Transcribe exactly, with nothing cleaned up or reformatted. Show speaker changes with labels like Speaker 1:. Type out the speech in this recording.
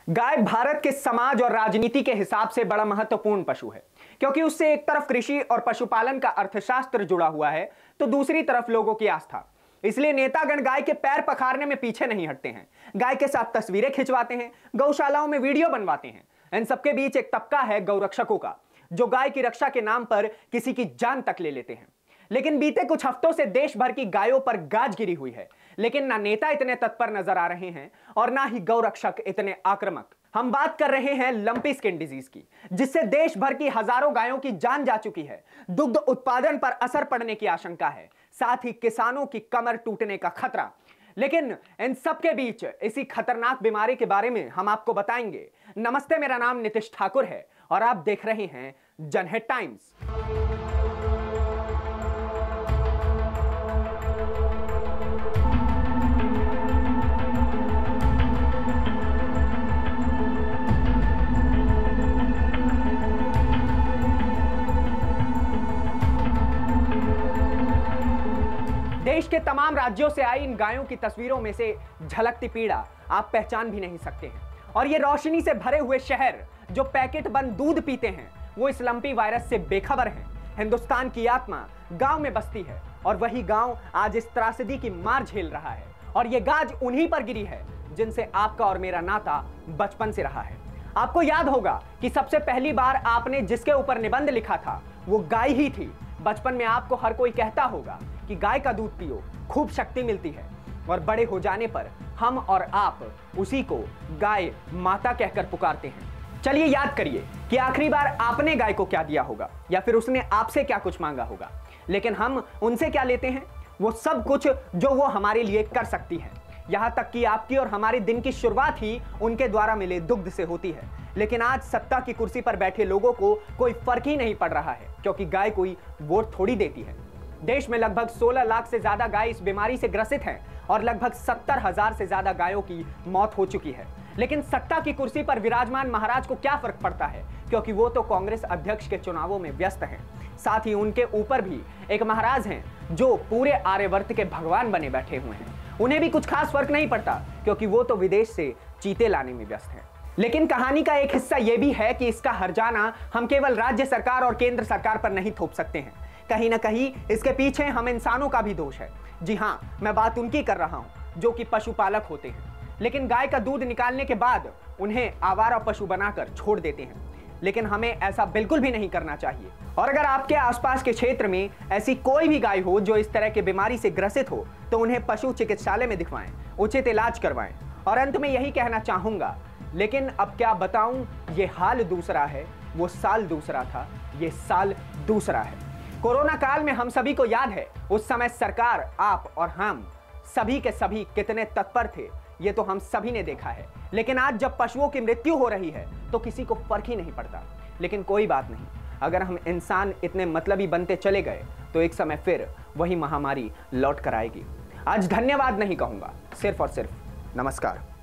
Speaker 1: गाय भारत के समाज और राजनीति के हिसाब से बड़ा महत्वपूर्ण पशु है, क्योंकि उससे एक तरफ कृषि और पशुपालन का अर्थशास्त्र जुड़ा हुआ है तो दूसरी तरफ लोगों की आस्था। इसलिए नेतागण गाय के पैर पखारने में पीछे नहीं हटते हैं। गाय के साथ तस्वीरें खिंचवाते हैं, गौशालाओं में वीडियो बनवाते हैं। इन सबके बीच एक तबका है गौरक्षकों का, जो गाय की रक्षा के नाम पर किसी की जान तक ले लेते हैं। लेकिन बीते कुछ हफ्तों से देश भर की गायों पर गाज गिरी हुई है, लेकिन ना नेता इतने तत्पर नजर आ रहे हैं और ना ही गौरक्षक इतने आक्रामक। हम बात कर रहे हैं लंपी स्किन डिजीज की, जिससे देश भर की हजारों गायों की जान जा चुकी है। दुग्ध उत्पादन पर असर पड़ने की आशंका है, साथ ही किसानों की कमर टूटने का खतरा। लेकिन इन सब के बीच इसी खतरनाक बीमारी के बारे में हम आपको बताएंगे। नमस्ते, मेरा नाम नीतीश ठाकुर है और आप देख रहे हैं जनहित टाइम्स। देश के तमाम राज्यों से आई इन गायों की तस्वीरों में से झलकती पीड़ा आप पहचान भी नहीं सकते हैं। और ये रोशनी से भरे हुए शहर जो पैकेट बंद दूध पीते हैं, वो इस लंपी वायरस से बेखबर हैं। हिंदुस्तान की आत्मा गांव में बसती है और वही गांव आज इस त्रासदी की मार झेल रहा है। और ये गाज उन्हीं पर गिरी है जिनसे आपका और मेरा नाता बचपन से रहा है। आपको याद होगा कि सबसे पहली बार आपने जिसके ऊपर निबंध लिखा था वो गाय ही थी। बचपन में आपको हर कोई कहता होगा कि गाय का दूध पियो, खूब शक्ति मिलती है। और बड़े हो जाने पर हम और आप उसी को गाय माता कहकर पुकारते हैं। चलिए याद करिए कि आखिरी बार आपने गाय को क्या दिया होगा, या फिर उसने आपसे क्या कुछ मांगा होगा। लेकिन हम उनसे क्या लेते हैं? वो सब कुछ जो वो हमारे लिए कर सकती है। यहाँ तक कि आपकी और हमारे दिन की शुरुआत ही उनके द्वारा मिले दुग्ध से होती है। लेकिन आज सत्ता की कुर्सी पर बैठे लोगों को कोई फर्क ही नहीं पड़ रहा है, क्योंकि गाय कोई वोट थोड़ी देती है। देश में लगभग सोलह लाख से ज्यादा गाय इस बीमारी से ग्रसित हैं और लगभग सत्तर हजार से ज्यादा गायों की मौत हो चुकी है। लेकिन सत्ता की कुर्सी पर विराजमान महाराज को क्या फर्क पड़ता है, क्योंकि वो तो कांग्रेस अध्यक्ष के चुनावों में व्यस्त हैं। साथ ही उनके ऊपर भी एक महाराज हैं जो पूरे आर्यवर्त के भगवान बने बैठे हुए हैं। उन्हें भी कुछ खास फर्क नहीं पड़ता, क्योंकि वो तो विदेश से चीते लाने में व्यस्त हैं। लेकिन कहानी का एक हिस्सा यह भी है कि इसका हर्जाना हम केवल राज्य सरकार और केंद्र सरकार पर नहीं थोप सकते हैं। कहीं ना कहीं इसके पीछे हम इंसानों का भी दोष है। जी हाँ, मैं बात उनकी कर रहा हूं जो कि पशुपालक होते हैं, लेकिन गाय का दूध निकालने के बाद उन्हें आवारा पशु बनाकर छोड़ देते हैं। लेकिन हमें ऐसा बिल्कुल भी नहीं करना चाहिए। और अगर आपके आसपास के क्षेत्र में ऐसी कोई भी गाय हो जो इस तरह की बीमारी से ग्रसित हो, तो उन्हें पशु चिकित्सालय में दिखवाएं, उचित इलाज करवाएं। और अंत में यही कहना चाहूंगा, लेकिन अब क्या बताऊं, ये हाल दूसरा है, वो साल दूसरा था, ये साल दूसरा है। कोरोना काल में हम सभी को याद है, उस समय सरकार, आप और हम सभी के सभी कितने तत्पर थे, ये तो हम सभी ने देखा है। लेकिन आज जब पशुओं की मृत्यु हो रही है तो किसी को फर्क ही नहीं पड़ता। लेकिन कोई बात नहीं, अगर हम इंसान इतने मतलबी बनते चले गए तो एक समय फिर वही महामारी लौट कर आएगी। आज धन्यवाद नहीं कहूंगा, सिर्फ और सिर्फ नमस्कार।